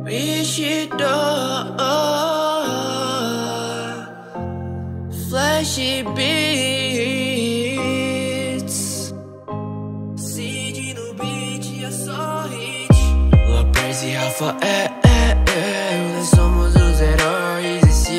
Vestidor, Flash Beats, Cid no beat, é só hit. Lopez e Rafa, nós somos os heróis desse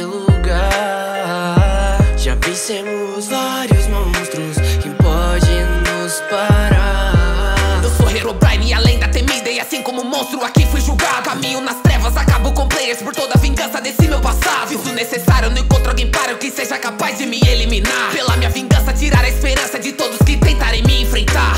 lugar. Já vencemos vários monstros, quem pode nos parar? Eu sou Herobrine, a lenda temida, e assim como monstro aqui fui julgado. Caminho nas trevas, acabo com players por toda a vingança desse meu passado. Se isso necessário, não encontro alguém para que seja capaz de me eliminar. Pela minha vingança, tirar a esperança de todos que tentarem me enfrentar.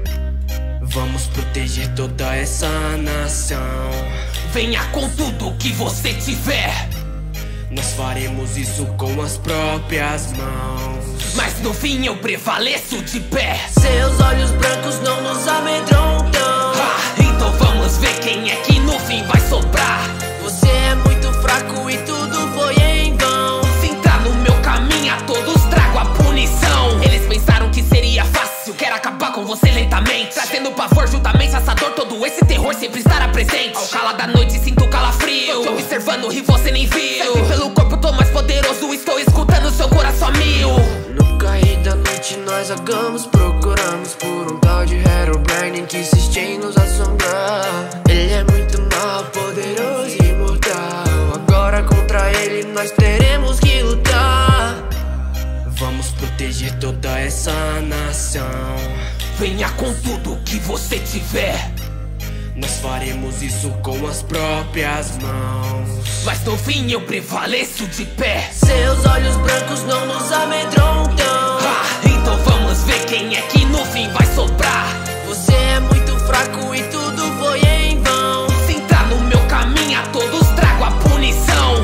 Vamos proteger toda essa nação. Venha com tudo que você tiver. Nós faremos isso com as próprias mãos. Mas no fim eu prevaleço de pé. Seus olhos brancos não nos amedrontam. Então vamos ver quem é que no fim vai sobrar. Você é muito fraco e tudo foi em vão. Se entrar no meu caminho, a todos trago a punição. Eles pensaram que seria fácil, quero acabar com você lentamente, trazendo pavor juntamente, essa dor, todo esse terror sempre estará presente. Ao calar da noite sinto calafrio, tô observando e você nem viu. Sempre pelo corpo tô mais poderoso, estou escutando seu coração a mil. No cair da noite nós vagamos, procuramos por um tal de Herobrine que insiste em nos assombrar. Ele é muito mal, poderoso e imortal. Agora contra ele nós teremos que lutar. Vamos proteger toda essa nação. Venha com tudo que você tiver. Nós faremos isso com as próprias mãos. Mas no fim eu prevaleço de pé. Seus olhos brancos não nos amedrontam. Então vamos ver quem é que no fim vai sobrar. Você é muito fraco e tudo foi em vão. Se entrar no meu caminho, a todos trago a punição.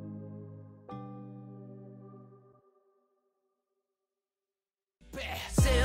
Seus